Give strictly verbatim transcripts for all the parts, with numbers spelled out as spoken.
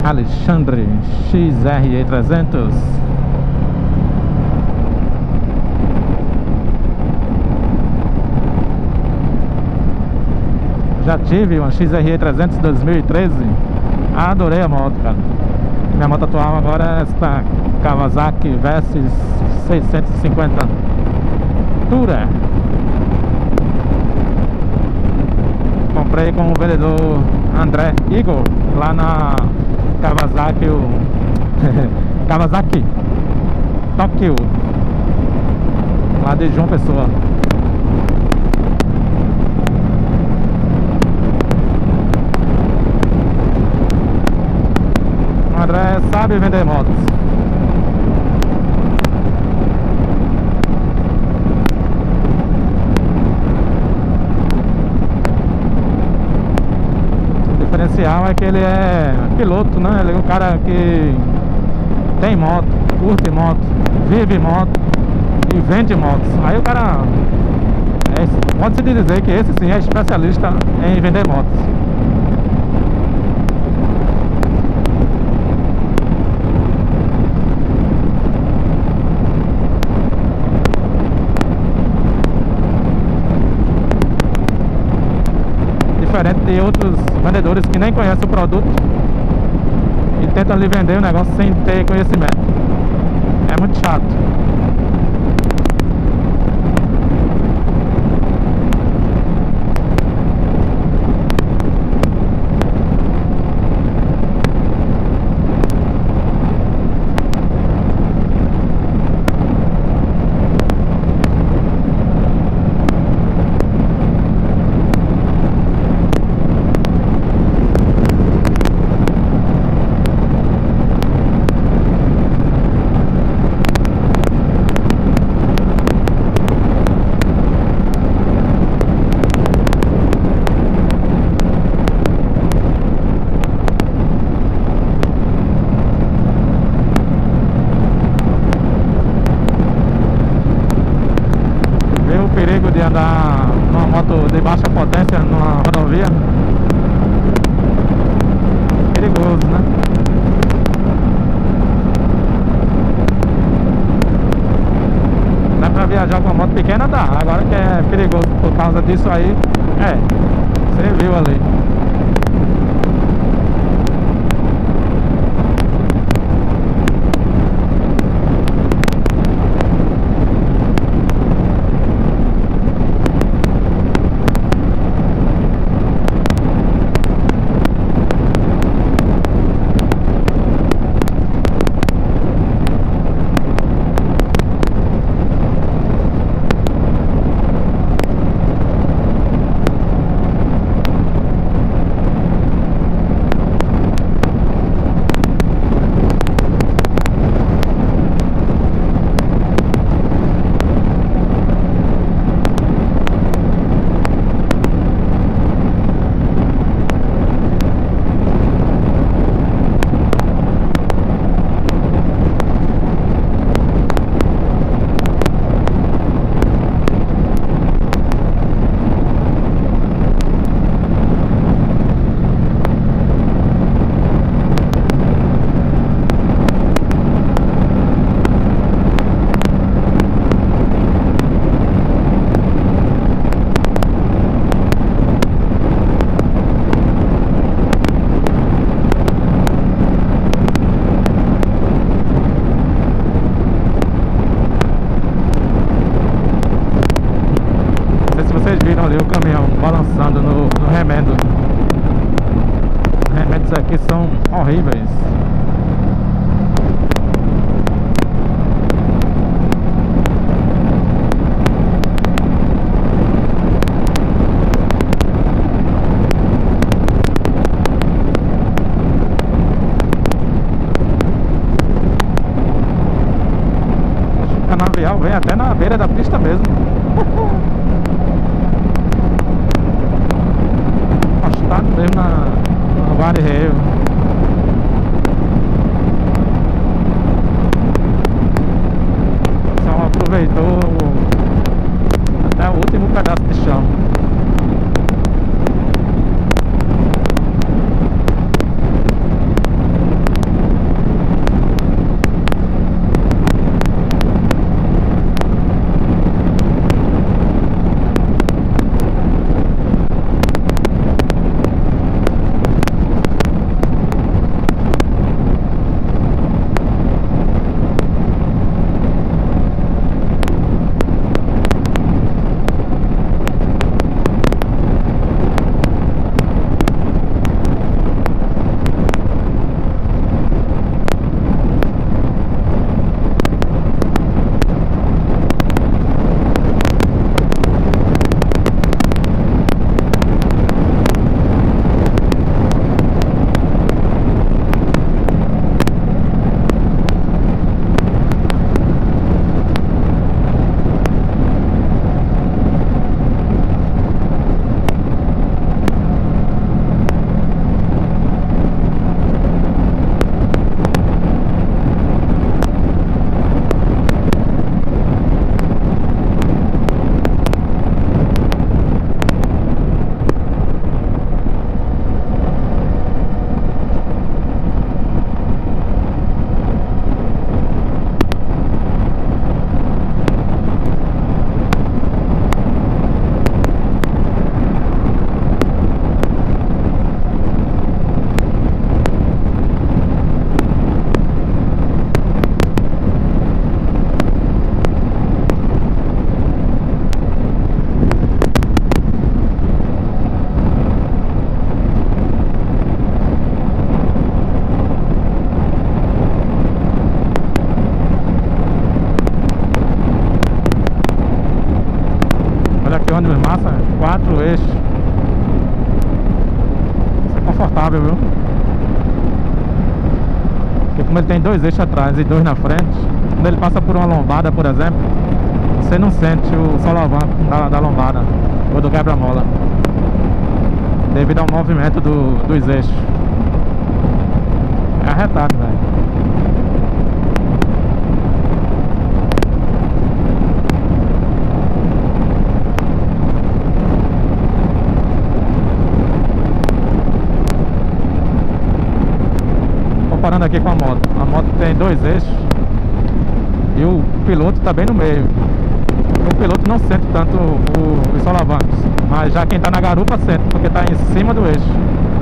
Alexandre X R E trezentos. Já tive uma X R E trezentos dois mil e treze. Adorei a moto, cara. Minha moto atual agora é esta Kawasaki Versys seiscentos e cinquenta Tourer. Comprei com o vendedor André Igor lá na Kawasaki, o Kawasaki Tóquio, lá de João Pessoa. O André sabe vender motos. O diferencial é que ele é piloto, né? Ele é um cara que tem moto, curte moto, vive moto e vende motos. Aí o cara é, pode-se dizer que esse sim é especialista em vender motos. Diferente de outros vendedores que nem conhecem o produto e tentam lhe vender o negócio sem ter conhecimento. É muito chato. De andar numa moto de baixa potência numa rodovia, perigoso, né? Dá pra viajar com uma moto pequena, dá. Agora que é perigoso por causa disso aí, é, você viu ali. Vocês viram ali o caminhão balançando no, no remendo. Os remendos aqui são horríveis. O canavial vem até na beira da pista mesmo. Postado mesmo na, no guarda-reio. Só aproveitou até o último pedaço de chão. eixo. Isso é confortável, viu? Porque como ele tem dois eixos atrás e dois na frente, quando ele passa por uma lombada, por exemplo, você não sente o solavanco da, da lombada ou do quebra-mola, devido ao movimento do, dos eixos. É arretado, velho. Comparando aqui com a moto, a moto tem dois eixos e o piloto está bem no meio. O piloto não sente tanto o, os solavancos, mas já quem está na garupa sente, porque está em cima do eixo.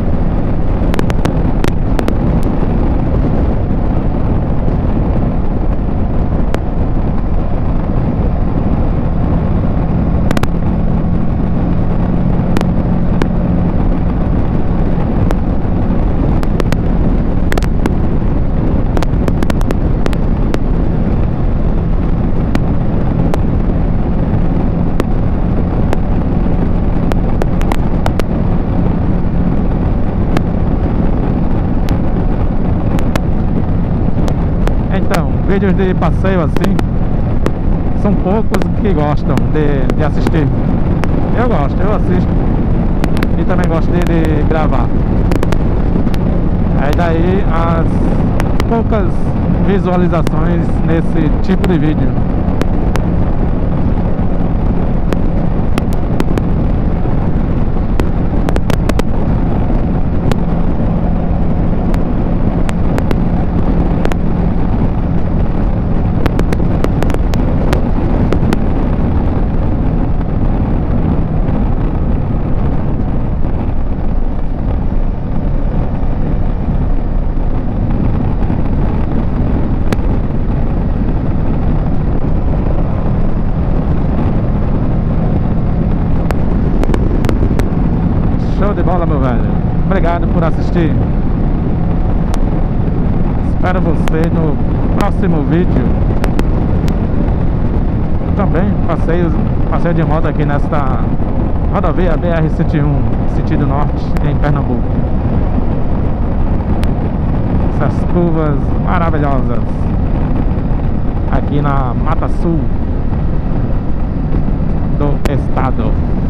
Vídeos de passeio assim são poucos que gostam de, de assistir. Eu gosto, eu assisto e também gosto de, de gravar. Aí daí as poucas visualizações nesse tipo de vídeo. Show de bola, meu velho. Obrigado por assistir. Espero você no próximo vídeo. Também passeio, passeio de moto aqui nesta rodovia B R cento e um, sentido norte, em Pernambuco. Essas curvas maravilhosas aqui na Mata Sul do estado.